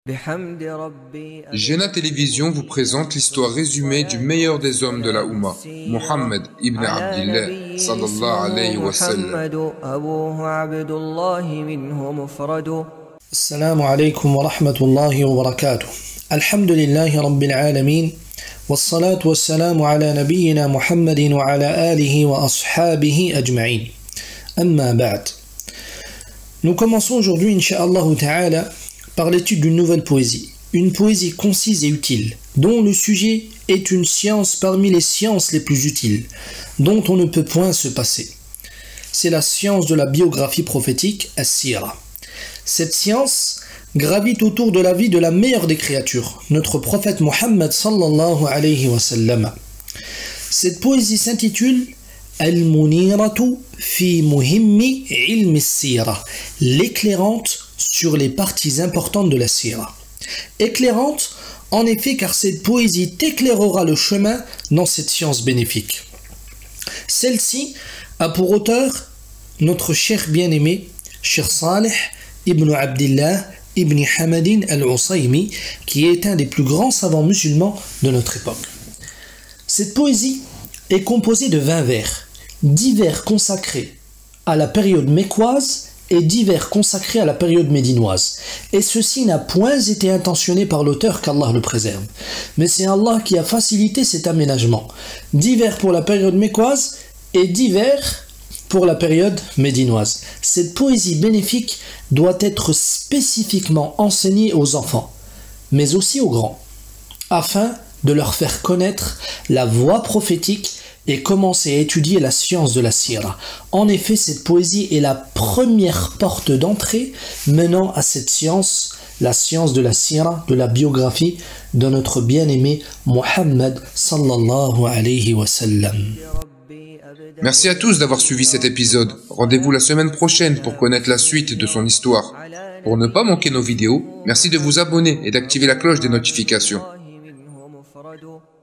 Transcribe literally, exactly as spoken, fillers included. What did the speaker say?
Jena Télévision vous présente l'histoire résumée du meilleur des hommes de la Oumma, Mohammed ibn Abdillah, sallallahu alayhi wa sallam. Assalamu alaykum wa rahmatullahi wa barakatuh. Alhamdulillahi rabbil alamin. Wassalatu wassalamu ala nabiyyina Muhammadin wa ala alihi wa ashabihi ajma'in. Amma ba'd. Nous commençons aujourd'hui, incha'Allah ta'ala, par l'étude d'une nouvelle poésie. Une poésie concise et utile, dont le sujet est une science parmi les sciences les plus utiles, dont on ne peut point se passer. C'est la science de la biographie prophétique, as-sira. Cette science gravite autour de la vie de la meilleure des créatures, notre prophète Mohammed sallallahu alayhi wa sallam. Cette poésie s'intitule Al-Muniratu fi muhimmi ilmi as-sira, l'éclairante sur les parties importantes de la sira. Éclairante, en effet, car cette poésie t'éclairera le chemin dans cette science bénéfique. Celle-ci a pour auteur notre cher bien-aimé, Cheikh Saleh ibn Abdillah ibn Hamadin al-Usaymi, qui est un des plus grands savants musulmans de notre époque. Cette poésie est composée de vingt vers, dix vers consacrés à la période mécoise et dix vers consacrés à la période médinoise. Et ceci n'a point été intentionné par l'auteur, qu'Allah le préserve. Mais c'est Allah qui a facilité cet aménagement. dix vers pour la période mécoise et dix vers pour la période médinoise. Cette poésie bénéfique doit être spécifiquement enseignée aux enfants, mais aussi aux grands, afin de leur faire connaître la voie prophétique et commencer à étudier la science de la sira. En effet, cette poésie est la première porte d'entrée menant à cette science, la science de la sira, de la biographie de notre bien-aimé Mohammed sallallahu alayhi wa sallam. Merci à tous d'avoir suivi cet épisode. Rendez-vous la semaine prochaine pour connaître la suite de son histoire. Pour ne pas manquer nos vidéos, merci de vous abonner et d'activer la cloche des notifications.